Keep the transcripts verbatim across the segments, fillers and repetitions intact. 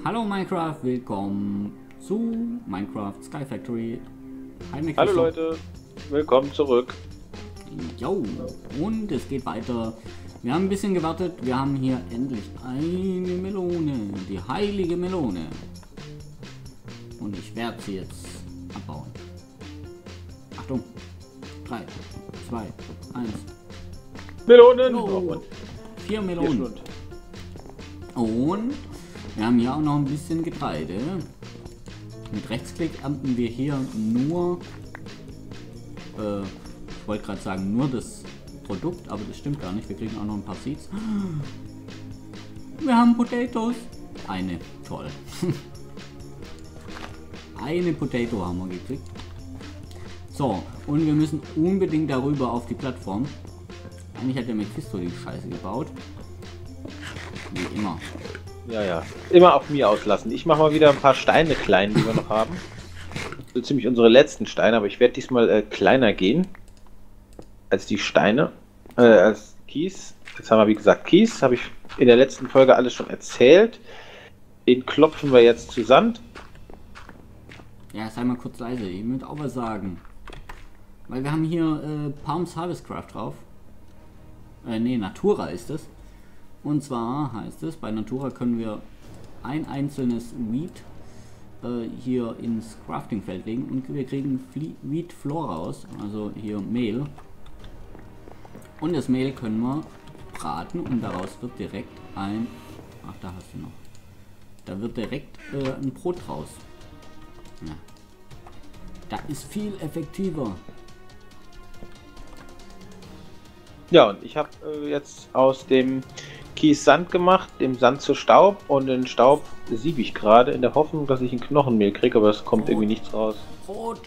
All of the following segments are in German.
Hallo Minecraft, willkommen zu Minecraft Sky Factory. Hi Microsoft. Hallo Leute, willkommen zurück. Jo, und es geht weiter. Wir haben ein bisschen gewartet, wir haben hier endlich eine Melone, die heilige Melone. Und ich werde sie jetzt abbauen. Achtung, drei, zwei, eins. Melonen! Oh, vier Melonen. Und wir haben hier auch noch ein bisschen Getreide. Mit Rechtsklick ernten wir hier nur, äh, ich wollte gerade sagen, nur das Produkt, aber das stimmt gar nicht. Wir kriegen auch noch ein paar Seeds. Wir haben Potatoes. Eine, toll. Eine Potato haben wir gekriegt. So, und wir müssen unbedingt darüber auf die Plattform. Eigentlich hat der Mephisto die Scheiße gebaut. Wie immer. Ja, ja. Immer auf mir auslassen. Ich mache mal wieder ein paar Steine klein, die wir noch haben. So ziemlich unsere letzten Steine, aber ich werde diesmal äh, kleiner gehen. Als die Steine. Äh, als Kies. Jetzt haben wir, wie gesagt, Kies. Habe ich in der letzten Folge alles schon erzählt. Den klopfen wir jetzt zu Sand. Ja, sei mal kurz leise. Ich möchte auch was sagen. Weil wir haben hier äh, Palms Harvestcraft drauf. Äh, nee, Natura ist es. Und zwar heißt es, bei Natura können wir ein einzelnes Wheat äh, hier ins Crafting-Feld legen und wir kriegen Fle Wheat Flour raus, also hier Mehl. Und das Mehl können wir braten und daraus wird direkt ein, ach da hast du noch, da wird direkt äh, ein Brot raus. Ja. Da ist viel effektiver. Ja, und ich habe äh, jetzt aus dem Kies Sand gemacht, dem Sand zu Staub und den Staub siebe ich gerade in der Hoffnung, dass ich ein Knochenmehl kriege, aber es kommt Brot. Irgendwie nichts raus. Brot!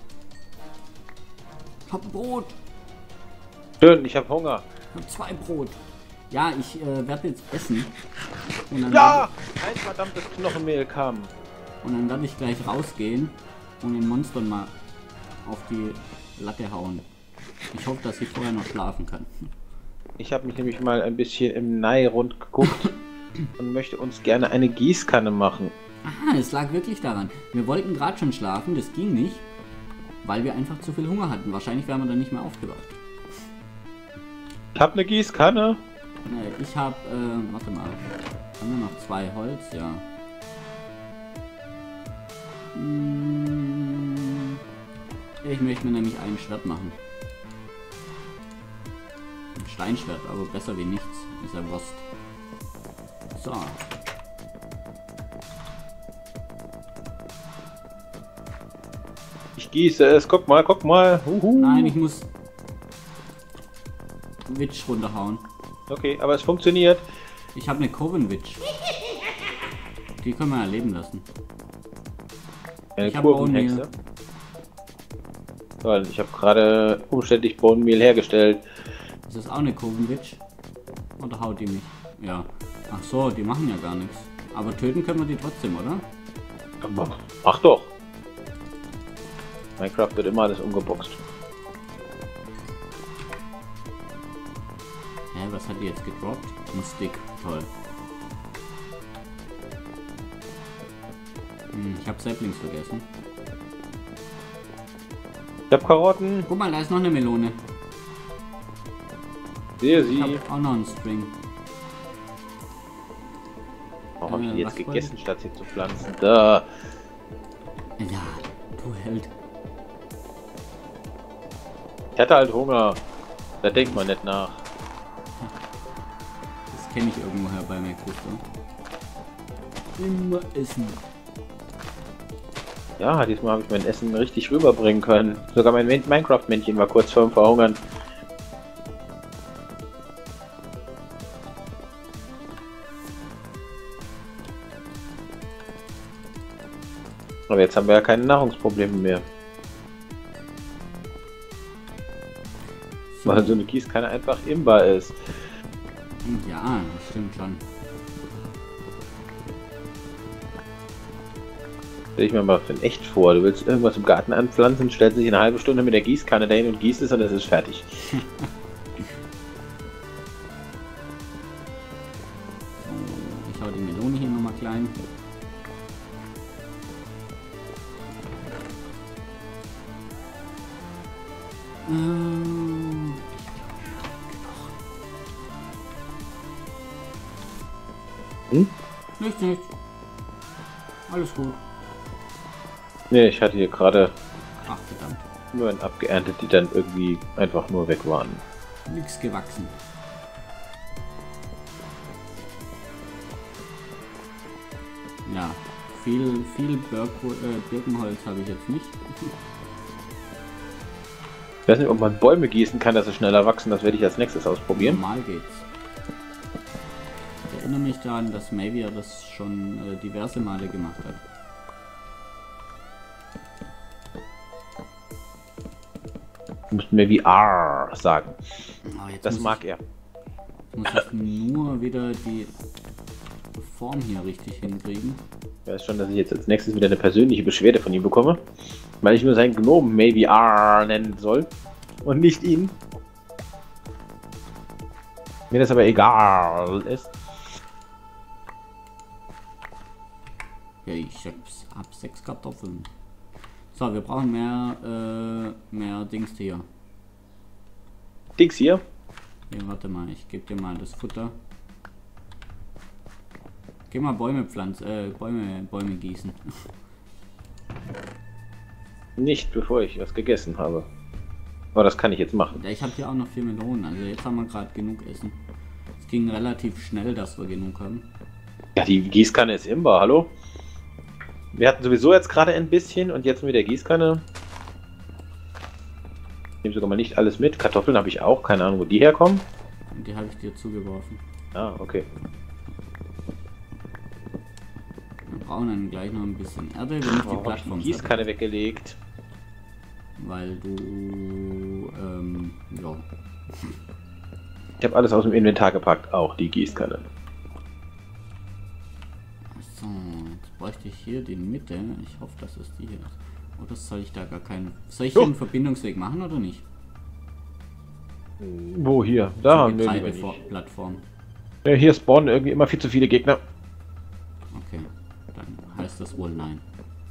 Ich hab Brot! Schön, ich habe Hunger. Ich hab zwei Brot. Ja, ich äh, werde jetzt essen. Und dann ja! Ein verdammtes Knochenmehl kam. Und dann werde ich gleich rausgehen und den Monstern mal auf die Latte hauen. Ich hoffe, dass ich vorher noch schlafen kann. Ich habe mich nämlich mal ein bisschen im Nei rund geguckt und möchte uns gerne eine Gießkanne machen. Aha, es lag wirklich daran. Wir wollten gerade schon schlafen, das ging nicht, weil wir einfach zu viel Hunger hatten. Wahrscheinlich wären wir dann nicht mehr aufgewacht. Ich habe eine Gießkanne. Nee, ich habe, äh, warte mal. Haben wir noch zwei Holz? Ja. Hm, ich möchte mir nämlich ein Schwert machen. Steinschwert, aber besser wie nichts. Ist ja Wurst. So. Ich gieße es. Guck mal, guck mal. Uhu. Nein, ich muss Witch runterhauen. Okay, aber es funktioniert. Ich habe eine Coven Witch. Die können wir ja leben lassen. Eine Kurvenhexe. Toll, ich habe gerade umständlich Bohnenmehl hergestellt. Ist das auch eine Coven Witch? Oder haut die mich? Ja. Ach so, die machen ja gar nichts. Aber töten können wir die trotzdem, oder? Mach doch. Minecraft wird immer alles umgeboxt. Hä, was hat die jetzt gedroppt? Ein Stick. Toll. Hm, ich habe Saplings vergessen. Ich habe Karotten. Guck mal, da ist noch eine Melone. Sehe sie. Ich habe auch noch einen String. Warum habe ich äh, die jetzt gegessen, wollte? Statt sie zu pflanzen? Da. Ja, du Held. Ich hatte halt Hunger. Da denkt man nicht nach. Das kenne ich irgendwoher bei Mephisto. Immer essen. Ja, diesmal habe ich mein Essen richtig rüberbringen können. Sogar mein Minecraft-Männchen war kurz vorm Verhungern. Aber jetzt haben wir ja keine Nahrungsprobleme mehr. So. Weil so eine Gießkanne einfach imbar ist. Ja, das stimmt schon. Stell ich mir mal für echt vor, du willst irgendwas im Garten anpflanzen, stellst dich eine halbe Stunde mit der Gießkanne dahin und gießt es und es ist fertig. Ich hau die Melone hier nochmal klein. Ähm. Hm? Nichts, nichts. Alles gut. Ne, ich hatte hier gerade Ach, verdammt. nur einen abgeerntet, die dann irgendwie einfach nur weg waren. Nichts gewachsen. Ja, viel, viel Birk äh, Birkenholz habe ich jetzt nicht. Ich weiß nicht, ob man Bäume gießen kann, dass sie schneller wachsen. Das werde ich als nächstes ausprobieren. Normal geht's. Ich erinnere mich daran, dass Mavia das schon äh, diverse Male gemacht hat. Du musst mir wie R sagen. Oh, jetzt Das muss mag ich, er. muss ich nur wieder die Form hier richtig hinkriegen. Ich weiß schon, dass ich jetzt als nächstes wieder eine persönliche Beschwerde von ihm bekomme, weil ich nur seinen Gnomen Maybe R nennen soll und nicht ihn. Mir das aber egal ist. Ja, ich hab, hab sechs Kartoffeln. So, wir brauchen mehr, äh, mehr Dings hier. Dings hier. Hier, warte mal, ich gebe dir mal das Futter. Geh mal Bäume pflanzen, äh, Bäume, Bäume gießen. Nicht bevor ich was gegessen habe. Aber das kann ich jetzt machen. Ja, ich habe hier auch noch vier Melonen, also jetzt haben wir gerade genug Essen. Es ging relativ schnell, dass wir genug haben. Ja, die Gießkanne ist imbar, hallo? Wir hatten sowieso jetzt gerade ein bisschen und jetzt mit der Gießkanne. Ich nehme sogar mal nicht alles mit. Kartoffeln habe ich auch, keine Ahnung, wo die herkommen. Und die habe ich dir zugeworfen. Ah, okay. Wir brauchen dann gleich noch ein bisschen Erde, wenn ich die Warum habe ich Plattform die Gießkanne weggelegt? Weil du, ähm, ja. Ich habe alles aus dem Inventar gepackt, auch die Gießkanne. So, jetzt bräuchte ich hier die Mitte. Ich hoffe, dass es die hier ist. Oder soll ich da gar keinen... Soll ich hier einen Verbindungsweg machen oder nicht? Wo hier? Da haben wir die lieber nicht. Plattform. Ja, hier spawnen irgendwie immer viel zu viele Gegner. Okay, dann heißt das wohl nein.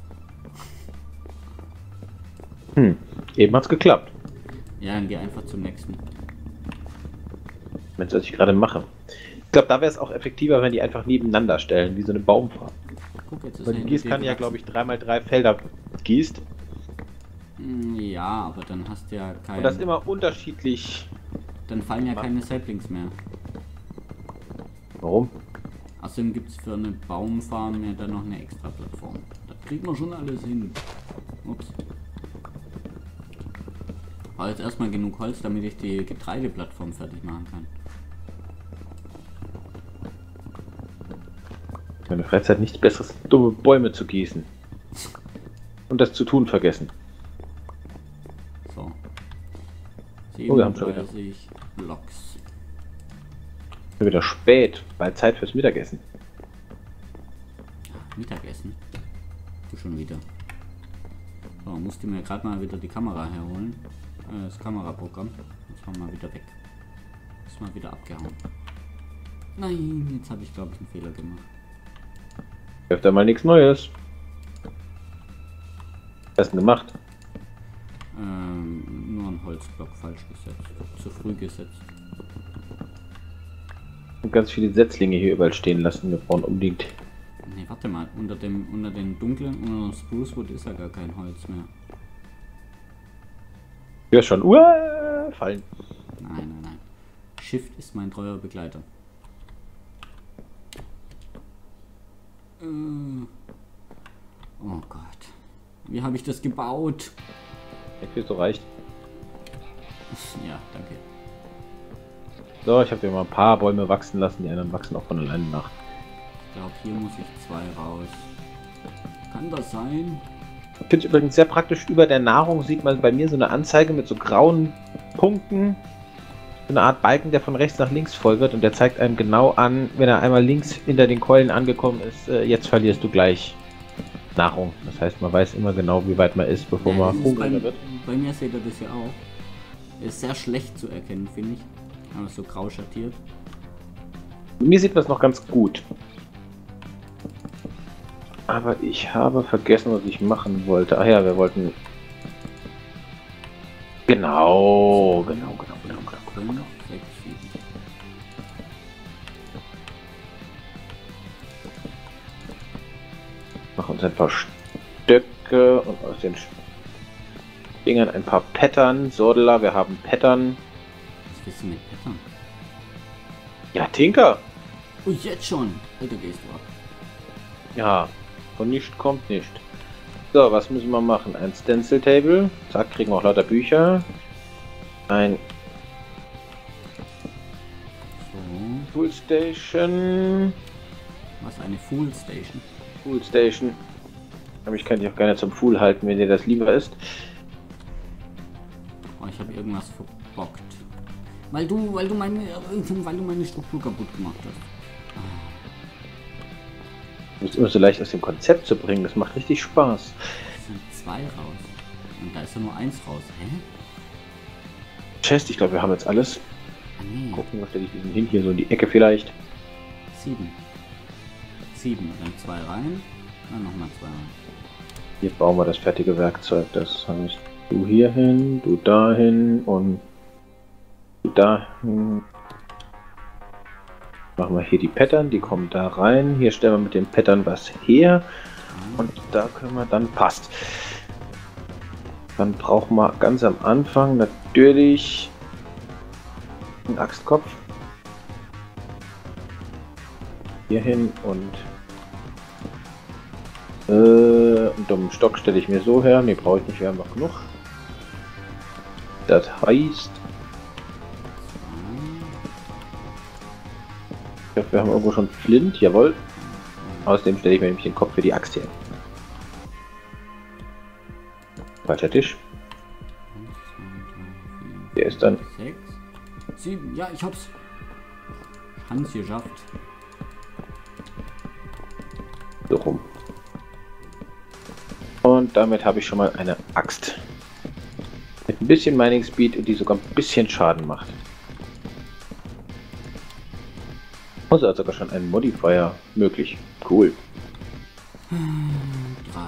Hm, eben hat's geklappt. Ja, dann geh einfach zum nächsten. Mensch, was ich gerade mache. Ich glaube, da wäre es auch effektiver, wenn die einfach nebeneinander stellen, wie so eine Baumfarm. Guck, jetzt ist Weil die Gießkanne ja, glaube ich, drei mal drei Felder gießt. Ja, aber dann hast du ja kein... Und das immer unterschiedlich. Dann fallen ja keine Saplings mehr. Warum? Außerdem gibt es für eine Baumfarm ja dann noch eine extra Plattform. Da kriegt man schon alles hin. Ups. Aber jetzt erstmal genug Holz, damit ich die Getreideplattform fertig machen kann. Meine Freizeit nichts Besseres, dumme Bäume zu gießen. Und das zu tun vergessen. So. Oh, wir haben schon wieder. siebenunddreißig Blocks. Schon wieder spät, bald Zeit fürs Mittagessen. Mittagessen. Du schon wieder. So, musste mir gerade mal wieder die Kamera herholen. Äh, das Kameraprogramm. Das war mal wieder weg. Ist mal wieder abgehauen. Nein, jetzt habe ich glaube ich einen Fehler gemacht. Öfter mal nichts Neues. Was hast du denn gemacht? Ähm, nur ein Holzblock falsch gesetzt. Zu früh gesetzt. Und ganz viele Setzlinge hier überall stehen lassen. Wir brauchen unbedingt. Ne, warte mal. Unter dem, unter den dunklen, unter dem Sprucewood ist ja gar kein Holz mehr. Ja, schon. Uah, fallen. Nein, nein, nein. Shift ist mein treuer Begleiter. Äh. Oh Gott. Wie habe ich das gebaut? Ich will so reicht. Ja, danke. So, ich habe hier mal ein paar Bäume wachsen lassen. Die anderen wachsen auch von alleine nach. Ich glaube, hier muss ich zwei raus. Kann das sein? Ich finde es übrigens sehr praktisch. Über der Nahrung sieht man bei mir so eine Anzeige mit so grauen Punkten. So eine Art Balken, der von rechts nach links voll wird. Und der zeigt einem genau an, wenn er einmal links hinter den Keulen angekommen ist, äh, jetzt verlierst du gleich Nahrung. Das heißt, man weiß immer genau, wie weit man ist, bevor Ja, man das ist hungriger bei, wird. bei mir seht ihr das ja auch. Ist sehr schlecht zu erkennen, finde ich. Aber so grau schattiert. Bei mir sieht man es noch ganz gut. Aber ich habe vergessen, was ich machen wollte. Ach ja, wir wollten Genau, genau, genau, genau, genau. fünf, sechs, sieben. Machen uns ein paar Stöcke und aus den Dingern ein paar Pattern. Sordela, wir haben Pattern. Was willst du mit Pattern? Ja, Tinker. Oh, jetzt schon. Alter, gehst du ab. Ja, von nicht kommt nicht. So, was müssen wir machen? Ein Stencil Table. Zack, kriegen wir auch lauter Bücher. Ein So. Pool Station. Was, eine Fool Station? Pool Station. Aber ich kann dich auch gerne zum Fool halten, wenn dir das lieber ist. Oh, ich habe irgendwas verbockt. Weil du, weil du meine, weil du meine Struktur kaputt gemacht hast. Du bist immer so leicht aus dem Konzept zu bringen. Das macht richtig Spaß. Es sind zwei raus. Und da ist ja nur eins raus. Hä? Chest, ich glaube, wir haben jetzt alles. Ah, nee. Gucken, was stelle ich diesen hin? Hier so in die Ecke vielleicht. Sieben. Sieben. Dann zwei rein. Dann nochmal zwei rein. Hier bauen wir das fertige Werkzeug. Das heißt, du hier hin, du dahin und du dahin. Machen wir hier die Pattern, die kommen da rein. Hier stellen wir mit den Pattern was her. Und da können wir dann, passt. Dann brauchen wir ganz am Anfang natürlich einen Axtkopf. Hier hin und äh, einen dummen Stock stelle ich mir so her. Ne, brauche ich nicht, wir haben noch genug. Das heißt, ich glaube, wir haben irgendwo schon Flint, jawohl. Außerdem stelle ich mir nämlich den Kopf für die Axt her. Weiter Tisch. Der ist dann sechs, sieben. Ja, ich hab's. Hans geschafft. so rum. Und damit habe ich schon mal eine Axt. Mit ein bisschen Mining Speed und die sogar ein bisschen Schaden macht. Also hat sogar schon einen Modifier möglich. Cool. Drei.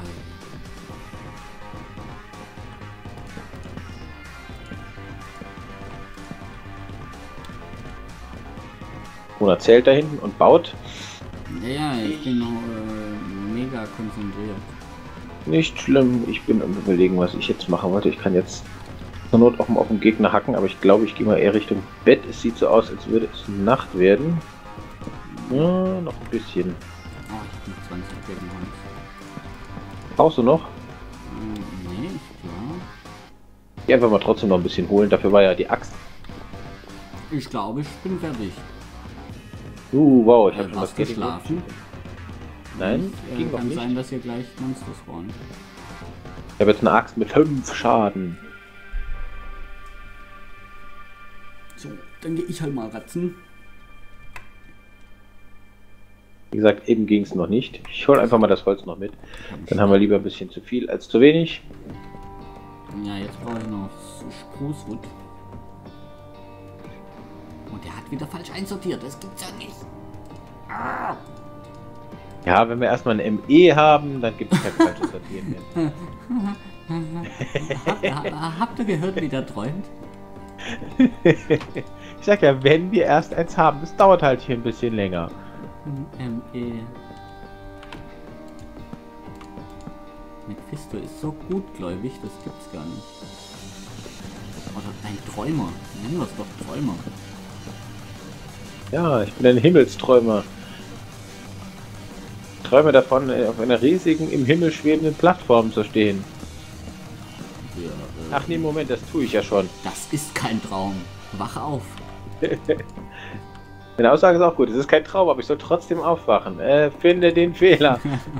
Oder zählt da hinten und baut. Ja, ja, ich bin noch äh, mega konzentriert. Nicht schlimm, ich bin am Überlegen, was ich jetzt machen wollte. Ich kann jetzt zur Not auch mal auf den Gegner hacken, aber ich glaube, ich gehe mal eher Richtung Bett. Es sieht so aus, als würde es Nacht werden. Ja, noch ein bisschen. Oh, ich bin zwanzig gegen Hans. Brauchst du noch? Hm, nee, ich glaube. Geh einfach mal trotzdem noch ein bisschen holen. Dafür war ja die Axt. Ich glaube, ich bin fertig. Uh, wow, ich habe Äh, schon was was geschlafen. Nein, Äh, ging noch kann nicht. sein, dass hier gleich Monster spawnen. Ich habe jetzt eine Axt mit fünf Schaden. So, dann gehe ich halt mal ratzen. Wie gesagt, eben ging es noch nicht. Ich hole einfach mal das Holz noch mit. Dann haben wir lieber ein bisschen zu viel als zu wenig. Ja, jetzt brauche ich noch Sprucewood. Und der hat wieder falsch einsortiert. Das gibt's ja nicht. Ah. Ja, wenn wir erstmal eine M E haben, dann gibt es kein falsches Sortieren mehr. Habt, ha, habt ihr gehört, wie der träumt? Ich sag ja, wenn wir erst eins haben, das dauert halt hier ein bisschen länger. M E. Mephisto ist so gutgläubig, das gibt's gar nicht. Oder ein Träumer. Nennen wir es doch Träumer. Ja, ich bin ein Himmelsträumer. Ich träume davon, auf einer riesigen, im Himmel schwebenden Plattform zu stehen. Ja, äh, Ach nee, Moment, das tue ich ja schon. das ist kein Traum. Wach auf. Meine Aussage ist auch gut, es ist kein Traum, aber ich soll trotzdem aufwachen. Äh, finde den Fehler.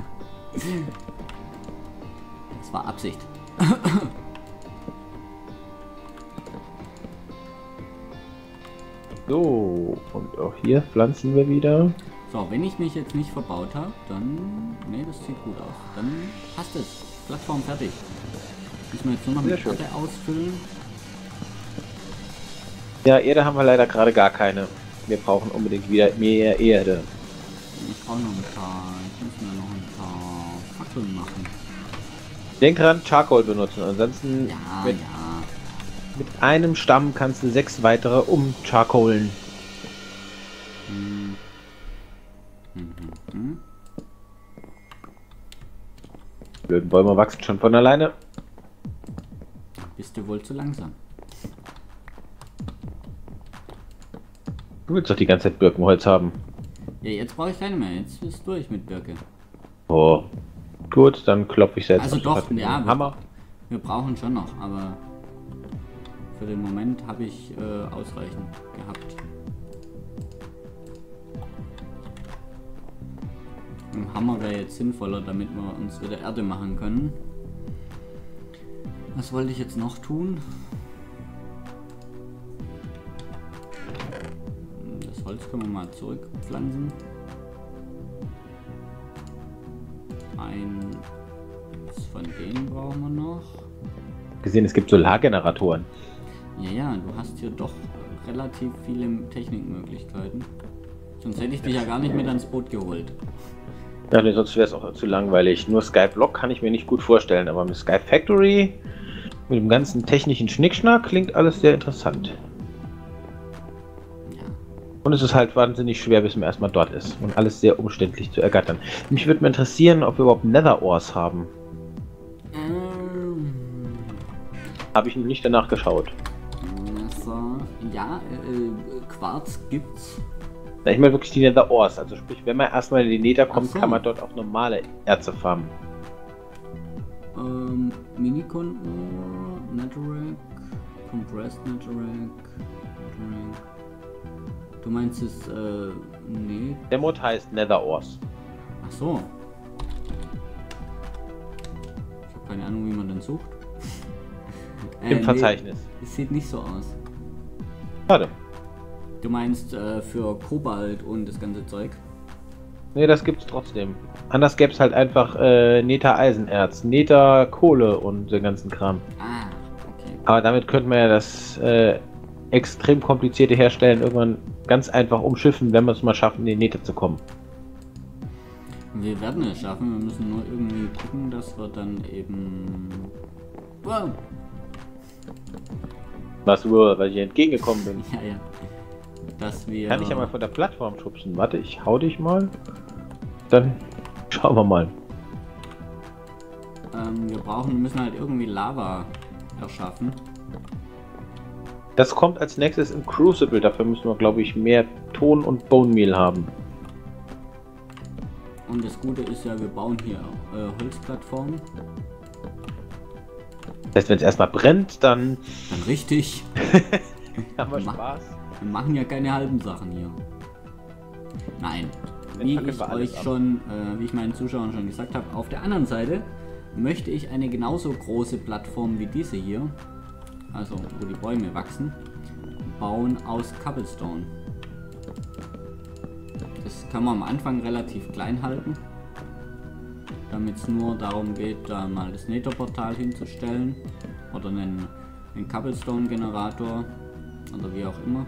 Das war Absicht. So, und auch hier pflanzen wir wieder. So, wenn ich mich jetzt nicht verbaut habe, dann... Ne, das sieht gut aus. Dann passt es. Plattform fertig. Müssen wir jetzt nur noch Sehr mit schön. Erde ausfüllen. Ja, Erde haben wir leider gerade gar keine. Wir brauchen unbedingt wieder mehr Erde. Ich brauche noch ein paar... Ich muss mir noch ein paar Fackeln machen. Denk dran, Charcoal benutzen, ansonsten Ja, mit, ja. Mit einem Stamm kannst du sechs weitere umcharcoalen. Hm. Mhm. Mhm. Blöden Bäume wachsen schon von alleine. Bist du wohl zu langsam? Du willst doch die ganze Zeit Birkenholz haben. Ja, jetzt brauche ich keine mehr. Jetzt ist durch mit Birke. Oh. Gut, dann klopfe ich selbst Also auf doch, den ja, Hammer. Wir, wir brauchen schon noch, aber für den Moment habe ich äh, ausreichend gehabt. Ein Hammer wäre jetzt sinnvoller, damit wir uns wieder Erde machen können. Was wollte ich jetzt noch tun? Das Holz können wir mal zurückpflanzen. Eins von denen brauchen wir noch. Gesehen, es gibt Solargeneratoren. Ja, ja, du hast hier doch relativ viele Technikmöglichkeiten. Sonst hätte ich dich ja gar nicht mit ans Boot geholt. Ja, nee, sonst wäre es auch zu langweilig. Nur Skyblock kann ich mir nicht gut vorstellen, aber mit Sky Factory, mit dem ganzen technischen Schnickschnack, klingt alles sehr interessant. Ja. Und es ist halt wahnsinnig schwer, bis man erstmal dort ist. Und alles sehr umständlich zu ergattern. Mich würde mal interessieren, ob wir überhaupt Nether Ores haben. Ähm. Habe ich nicht danach geschaut. Also, ja, äh, Quarz gibt's. Na, ich meine wirklich die Nether Ores. Also sprich, wenn man erstmal in die Nether kommt, Ach so. kann man dort auch normale Erze farmen. Ähm, Minicon Ore, Netherrack, Compressed Netherrack, Netherrack. Du meinst es, äh, nee. Der Mod heißt Nether Ores. Ach so. Ich habe keine Ahnung, wie man den sucht. Im Äh, Verzeichnis. Nee, es sieht nicht so aus. Schade. Du meinst äh, für Kobalt und das ganze Zeug? Ne, das gibt's trotzdem. Anders gäbe es halt einfach äh, Nether Eisenerz, Nether Kohle und den ganzen Kram. Ah, okay. Aber damit könnte man ja das äh, extrem komplizierte Herstellen irgendwann ganz einfach umschiffen, wenn wir es mal schaffen, in die Nether zu kommen. Wir werden es schaffen, wir müssen nur irgendwie gucken, dass wir dann eben... Wow. Was wohl, weil ich hier entgegengekommen bin. Ja, ja. Dass wir... Kann ich ja mal von der Plattform schubsen. Warte, ich hau dich mal. Dann schauen wir mal. Ähm, wir brauchen, müssen halt irgendwie Lava erschaffen. Das kommt als nächstes im Crucible. Dafür müssen wir, glaube ich, mehr Ton und Bone Meal haben. Und das Gute ist ja, wir bauen hier äh, Holzplattformen. Das heißt, wenn es erstmal brennt, dann Dann richtig. haben wir Ma- Spaß. Wir machen ja keine halben Sachen hier. Nein. Dann Wie fackeln ich wir alles euch ab. schon, äh, wie ich meinen Zuschauern schon gesagt habe, auf der anderen Seite möchte ich eine genauso große Plattform wie diese hier, also wo die Bäume wachsen, bauen aus Cobblestone. Das kann man am Anfang relativ klein halten, damit es nur darum geht, da mal das Netherportal hinzustellen oder einen, einen Cobblestone-Generator oder wie auch immer.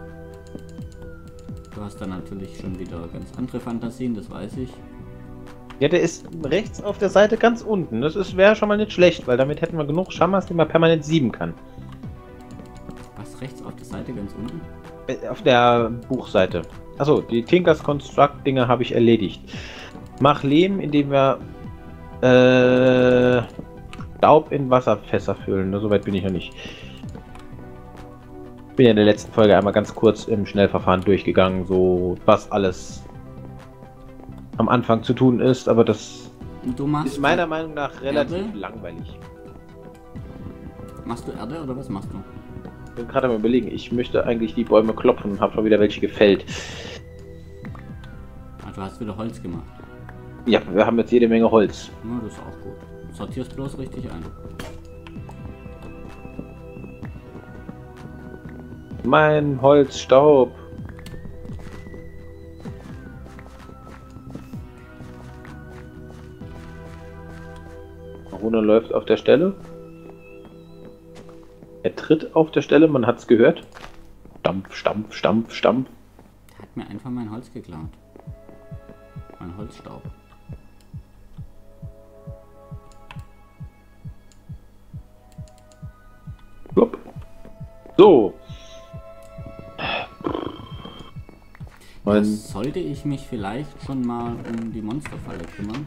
Du hast dann natürlich schon wieder ganz andere Fantasien, das weiß ich. Ja, der ist rechts auf der Seite ganz unten. Das wäre schon mal nicht schlecht, weil damit hätten wir genug Schamas, die man permanent sieben kann. Was rechts auf der Seite ganz unten? Äh, Auf der Buchseite. Achso, die Tinkers Construct Dinge habe ich erledigt. Mach Lehm, indem wir äh, Staub in Wasserfässer füllen. Soweit bin ich noch nicht. Ich bin ja in der letzten Folge einmal ganz kurz im Schnellverfahren durchgegangen, so was alles am Anfang zu tun ist, aber das Und du machst ist meiner Meinung nach relativ Erde? langweilig. Machst du Erde oder was machst du? Ich bin gerade am überlegen, ich möchte eigentlich die Bäume klopfen und habe schon wieder welche gefällt. Ah, du hast wieder Holz gemacht. Ja, wir haben jetzt jede Menge Holz. Ja, das ist auch gut. Sortierst bloß richtig ein. Mein Holzstaub. Rune läuft auf der Stelle. Er tritt auf der Stelle, man hat es gehört. Stampf, Stampf, Stampf, Stampf. Der hat mir einfach mein Holz geklaut. Mein Holzstaub. Blub. So. Und Jetzt sollte ich mich vielleicht schon mal um die Monsterfalle kümmern.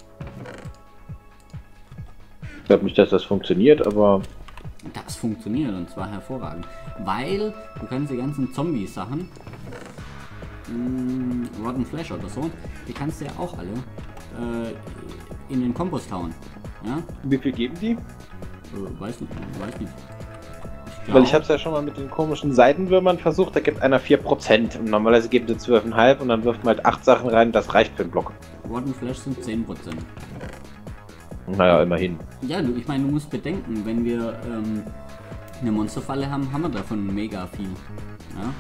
ich glaube nicht, dass das funktioniert, aber Das funktioniert und zwar hervorragend. Weil du kannst die ganzen Zombie-Sachen, mh, Rotten Flesh oder so, die kannst du ja auch alle äh, in den Kompost hauen. Ja? wie viel geben die? Äh, weiß nicht, weiß nicht. Ich Weil ich habe es ja schon mal mit den komischen Seidenwürmern versucht, da gibt einer vier Prozent und normalerweise geben sie zwölf Komma fünf und dann wirft man halt acht Sachen rein, das reicht für den Block. Rotten Flesh sind zehn Prozent. Naja, immerhin. Ja, du, ich meine, du musst bedenken, wenn wir ähm, eine Monsterfalle haben, haben wir davon mega viel. Ja?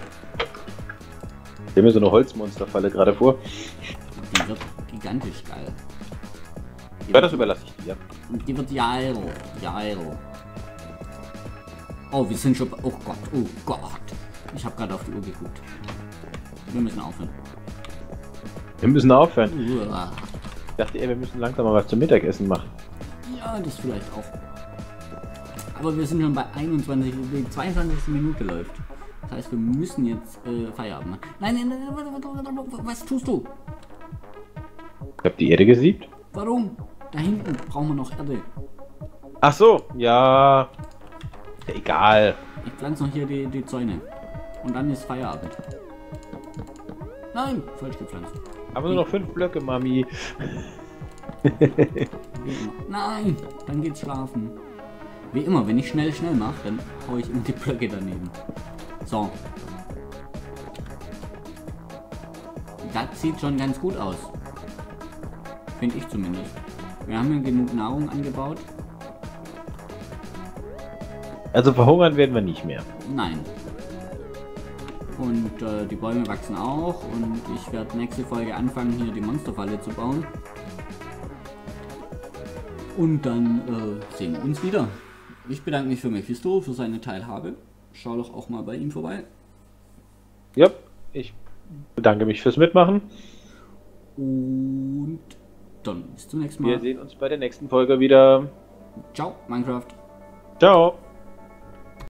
Ich stelle mir so eine Holzmonsterfalle gerade vor. Die wird gigantisch geil. Die Ja, das überlasse ich dir. Die wird geil. Geil. Oh, wir sind schon... Oh Gott, oh Gott. Ich habe gerade auf die Uhr geguckt. Wir müssen aufhören. Wir müssen aufhören. Uah. Ich dachte, ey, wir müssen langsam mal was zum Mittagessen machen. Ja, das vielleicht auch. Aber wir sind schon bei einundzwanzig, die zweiundzwanzigste Minute läuft. Das heißt, wir müssen jetzt äh, Feierabend machen. Nein, nein, nein, warte, warte, warte, warte, was tust du? Ich habe die Erde gesiebt. Warum? Da hinten brauchen wir noch Erde. Ach so, ja. Ja, egal. Ich pflanze noch hier die, die Zäune. Und dann ist Feierabend. Nein, falsch gepflanzt. Aber nur noch fünf Blöcke, Mami. Wie immer. Nein, dann geht's schlafen. Wie immer, wenn ich schnell, schnell mache, dann hau ich immer die Blöcke daneben. So. Das sieht schon ganz gut aus. Finde ich zumindest. Wir haben ja genug Nahrung angebaut. Also verhungern werden wir nicht mehr. Nein. Und äh, die Bäume wachsen auch. Und ich werde nächste Folge anfangen, hier die Monsterfalle zu bauen. Und dann äh, sehen wir uns wieder. Ich bedanke mich für Mephisto, für seine Teilhabe. Schau doch auch mal bei ihm vorbei. Ja, ich bedanke mich fürs Mitmachen. Und dann bis zum nächsten Mal. Wir sehen uns bei der nächsten Folge wieder. Ciao, Minecraft. Ciao.